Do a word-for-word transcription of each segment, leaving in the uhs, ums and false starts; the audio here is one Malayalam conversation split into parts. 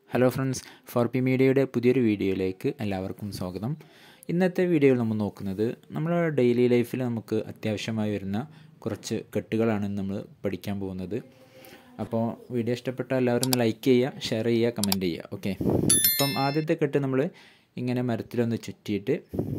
ഹലോ ഫ്രണ്ട്സ്, ഫോർ പി മീഡിയയുടെ പുതിയൊരു വീഡിയോയിലേക്ക് എല്ലാവർക്കും സ്വാഗതം. ഇന്നത്തെ വീഡിയോയിൽ നമ്മൾ നോക്കുന്നത് നമ്മുടെ ഡെയിലി ലൈഫിൽ നമുക്ക് അത്യാവശ്യമായി വരുന്ന കുറച്ച് കെട്ടുകളാണ് നമ്മൾ പഠിക്കാൻ പോകുന്നത്. അപ്പോൾ വീഡിയോ ഇഷ്ടപ്പെട്ടാൽ എല്ലാവരും ഒന്ന് ലൈക്ക് ചെയ്യുക, ഷെയർ ചെയ്യുക, കമൻറ്റ് ചെയ്യുക. ഓക്കെ, അപ്പം ആദ്യത്തെ കെട്ട് നമ്മൾ ഇങ്ങനെ മരത്തിലൊന്ന് ചുറ്റിയിട്ട്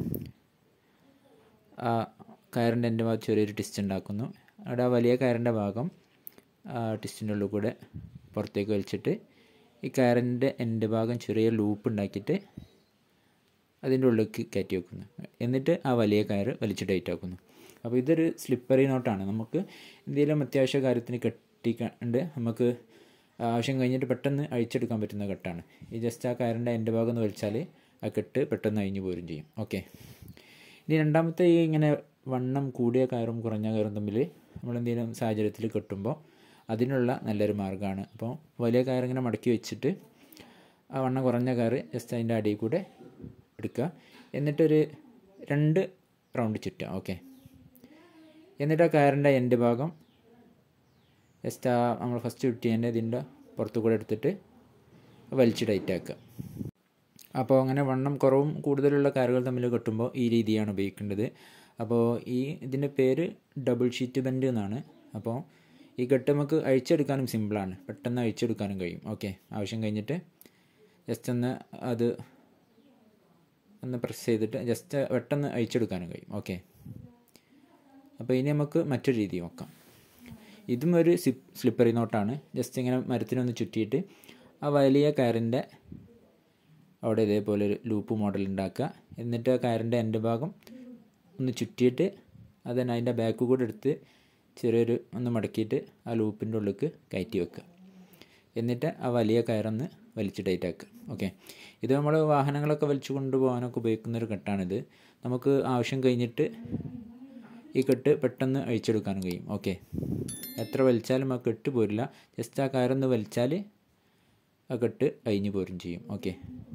ആ കയറിൻ്റെ എൻ്റെ ഭാഗം ചെറിയൊരു ട്വിസ്റ്റ് ഉണ്ടാക്കുന്നു. അവിടെ ആ വലിയ കയറിൻ്റെ ഭാഗം ട്വിസ്റ്റിൻ്റെ ഉള്ളിൽ കൂടെ പുറത്തേക്ക് വലിച്ചിട്ട് ഈ കയറിൻ്റെ എൻ്റെ ഭാഗം ചെറിയ ലൂപ്പ് ഉണ്ടാക്കിയിട്ട് അതിൻ്റെ ഉള്ളിലേക്ക് കയറ്റി വെക്കുന്നു. എന്നിട്ട് ആ വലിയ കയറ് വലിച്ച് ടൈറ്റ് ആക്കുന്നു. അപ്പോൾ ഇതൊരു സ്ലിപ്പറി നോട്ടാണ്. നമുക്ക് എന്തെങ്കിലും അത്യാവശ്യ കാര്യത്തിന് കെട്ടിക്കണ്ട് നമുക്ക് ആവശ്യം കഴിഞ്ഞിട്ട് പെട്ടെന്ന് അഴിച്ചെടുക്കാൻ പറ്റുന്ന കെട്ടാണ്. ഈ ജസ്റ്റ് ആ കയറിൻ്റെ എൻ്റെ ഭാഗം ഒന്ന് വലിച്ചാൽ ആ കെട്ട് പെട്ടെന്ന് അഴിഞ്ഞു പോരും ചെയ്യും. ഓക്കെ, ഇനി രണ്ടാമത്തെ ഈ ഇങ്ങനെ വണ്ണം കൂടിയ കയറും കുറഞ്ഞ കയറും തമ്മിൽ നമ്മളെന്തെങ്കിലും സാഹചര്യത്തിൽ കെട്ടുമ്പോൾ അതിനുള്ള നല്ലൊരു മാർഗ്ഗമാണ്. അപ്പോൾ വലിയ കയറിങ്ങനെ മടക്കി വെച്ചിട്ട് ആ വണ്ണം കുറഞ്ഞ കയറ് ജസ്റ്റ് അതിൻ്റെ അടിയിൽ കൂടെ എടുക്കുക. എന്നിട്ടൊരു രണ്ട് റൗണ്ട് ചുറ്റുക. ഓക്കെ, എന്നിട്ട് ആ കയറിൻ്റെ എൻ്റെ ഭാഗം ജസ്റ്റ് ആ നമ്മൾ ഫസ്റ്റ് ചുറ്റിയതിൻ്റെ ഇതിൻ്റെ പുറത്തു കൂടെ എടുത്തിട്ട് വലിച്ച് ടൈറ്റ് ആക്കുക. അപ്പോൾ അങ്ങനെ വണ്ണം കുറവും കൂടുതലുള്ള കയറുകൾ തമ്മിൽ കെട്ടുമ്പോൾ ഈ രീതിയാണ് ഉപയോഗിക്കേണ്ടത്. അപ്പോൾ ഈ ഇതിൻ്റെ പേര് ഡബിൾ ഷീറ്റ് ബെൻഡ് എന്നാണ്. അപ്പോൾ ഈ കെട്ട് നമുക്ക് അഴിച്ചെടുക്കാനും സിമ്പിളാണ്, പെട്ടെന്ന് അഴിച്ചെടുക്കാനും കഴിയും. ഓക്കെ, ആവശ്യം കഴിഞ്ഞിട്ട് ജസ്റ്റ് ഒന്ന് അത് ഒന്ന് പ്രസ് ചെയ്തിട്ട് ജസ്റ്റ് പെട്ടെന്ന് അഴിച്ചെടുക്കാനും കഴിയും. ഓക്കെ, അപ്പോൾ ഇനി നമുക്ക് മറ്റൊരു രീതി നോക്കാം. ഇതും ഒരു സിപ്പ് സ്ലിപ്പറി നോട്ടാണ്. ജസ്റ്റ് ഇങ്ങനെ മരത്തിനൊന്ന് ചുറ്റിയിട്ട് ആ വലിയ കയറിൻ്റെ അവിടെ ഇതേപോലെ ഒരു ലൂപ്പ് മോഡൽ ഉണ്ടാക്കുക. എന്നിട്ട് ആ കയറിൻ്റെ എൻ്റെ ഭാഗം ഒന്ന് ചുറ്റിയിട്ട് അതിന് അതിൻ്റെ ബാക്ക് കൂടെ എടുത്ത് ചെറിയൊരു ഒന്ന് മടക്കിയിട്ട് ആ ലൂപ്പിൻ്റെ ഉള്ളിലേക്ക് കയറ്റി വെക്കുക. എന്നിട്ട് ആ വലിയ കയറൊന്ന് വലിച്ച് ടൈറ്റ് ആക്കുക. ഓക്കെ, ഇത് നമ്മൾ വാഹനങ്ങളൊക്കെ വലിച്ചു കൊണ്ടുപോകാനൊക്കെ ഉപയോഗിക്കുന്നൊരു കെട്ടാണിത്. നമുക്ക് ആവശ്യം കഴിഞ്ഞിട്ട് ഈ കെട്ട് പെട്ടെന്ന് അഴിച്ചെടുക്കാനും കഴിയും. ഓക്കെ, എത്ര വലിച്ചാലും ആ കെട്ട് പോരില്ല. ജസ്റ്റ് ആ കയറൊന്ന് വലിച്ചാൽ ആ കെട്ട് അഴിഞ്ഞു പോരും ചെയ്യും. ഓക്കെ,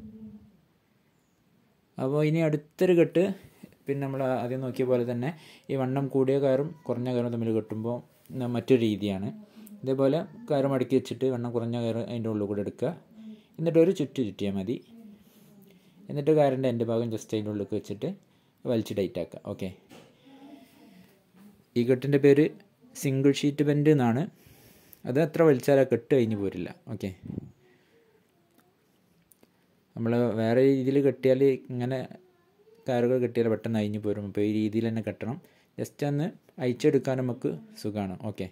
അപ്പോൾ ഇനി അടുത്തൊരു കെട്ട് പിന്നെ നമ്മൾ ആദ്യം നോക്കിയ പോലെ തന്നെ ഈ വണ്ണം കൂടിയ കയറും കുറഞ്ഞ കയറും തമ്മിൽ കെട്ടുമ്പോൾ മറ്റൊരു രീതിയാണ്. ഇതേപോലെ കയറ് മടക്കി വെച്ചിട്ട് വണ്ണം കുറഞ്ഞ കയറ് അതിൻ്റെ ഉള്ളിൽ കൂടെ എടുക്കുക. എന്നിട്ട് ഒരു ചുറ്റ് ചുറ്റിയാൽ മതി. എന്നിട്ട് കയറിൻ്റെ എൻ്റെ ഭാഗം ജസ്റ്റ് അതിൻ്റെ ഉള്ളിൽ വെച്ചിട്ട് വലിച്ച് ടൈറ്റ് ആക്കുക. ഓക്കെ, ഈ കെട്ടിൻ്റെ പേര് സിംഗിൾ ഷീറ്റ് ബെൻഡ് എന്നാണ്. അത് എത്ര വലിച്ചാൽ ആ കെട്ട് കഴിഞ്ഞ് പോരില്ല. ഓക്കെ, നമ്മൾ വേറെ രീതിയിൽ കെട്ടിയാൽ ഇങ്ങനെ കയറുകൾ കെട്ടിയാൽ പെട്ടെന്ന് അഴിഞ്ഞു പോരും. അപ്പോൾ ഈ രീതിയിൽ തന്നെ കെട്ടണം. ജസ്റ്റ് ഒന്ന് അഴിച്ചെടുക്കാൻ നമുക്ക് സുഖമാണ്. ഓക്കെ,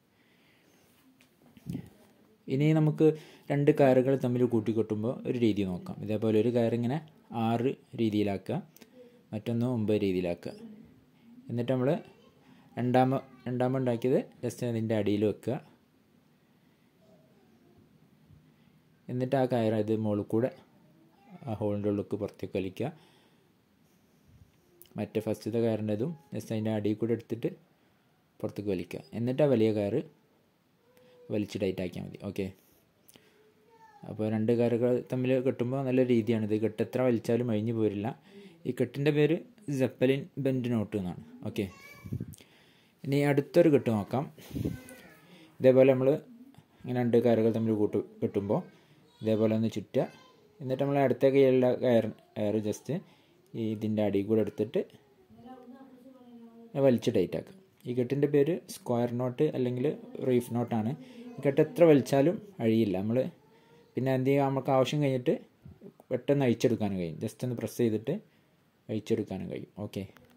ഇനി നമുക്ക് രണ്ട് കയറുകൾ തമ്മിൽ കൂട്ടിക്കെട്ടുമ്പോൾ ഒരു രീതി നോക്കാം. ഇതേപോലെ ഒരു കയറിങ്ങനെ ആറ് രീതിയിലാക്കുക, മറ്റൊന്ന് ഒമ്പത് രീതിയിലാക്കുക. എന്നിട്ട് നമ്മൾ രണ്ടാമ രണ്ടാമ ഉണ്ടാക്കിയത് ജസ്റ്റ് അതിൻ്റെ അടിയിൽ വെക്കുക. എന്നിട്ട് ആ കയറ് ഇത് മുകളിൽ കൂടെ ആ ഹോളിൻ്റെ ഉള്ളിലേക്ക് പുറത്തേക്ക് വലിക്കുക. മറ്റേ ഫസ്റ്റത്തെ കയറിൻ്റെതും ജസ്റ്റ് അതിൻ്റെ അടിയിൽ കൂടെ എടുത്തിട്ട് പുറത്തേക്ക് വലിക്കുക. എന്നിട്ട് ആ വലിയ കയറ് വലിച്ച് ടൈറ്റ് ആക്കിയാൽ മതി. ഓക്കെ, അപ്പോൾ രണ്ട് കയറുകൾ തമ്മിൽ കെട്ടുമ്പോൾ നല്ല രീതിയാണിത്. കെട്ട് എത്ര വലിച്ചാലും അഴിഞ്ഞു പോരില്ല. ഈ കെട്ടിൻ്റെ പേര് സെപ്പലിൻ ബെൻഡ് നോട്ട് എന്നാണ്. ഓക്കെ, ഇനി അടുത്തൊരു കെട്ട് നോക്കാം. ഇതേപോലെ നമ്മൾ ഇങ്ങനെ രണ്ട് കയറുകൾ തമ്മിൽ കൂട്ട് കെട്ടുമ്പോൾ ഇതേപോലെ ഒന്ന് ചുറ്റുക. എന്നിട്ട് നമ്മൾ അടുത്ത കയ്യിലുള്ള കയർ കയർ ജസ്റ്റ് ഈ ഇതിൻ്റെ അടിയിൽ കൂടെ എടുത്തിട്ട് വലിച്ച് ടൈറ്റ് ആക്കുക. ഈ കെട്ടിൻ്റെ പേര് സ്ക്വയർ നോട്ട് അല്ലെങ്കിൽ റീഫ് നോട്ടാണ്. ഈ കെട്ട് എത്ര വലിച്ചാലും അഴിയില്ല. നമ്മൾ പിന്നെ എന്ത് ചെയ്യുക, നമുക്ക് ആവശ്യം കഴിഞ്ഞിട്ട് പെട്ടെന്ന് അഴിച്ചെടുക്കാനും കഴിയും. ജസ്റ്റ് ഒന്ന് പ്രസ് ചെയ്തിട്ട് അഴിച്ചെടുക്കാനും കഴിയും. ഓക്കെ.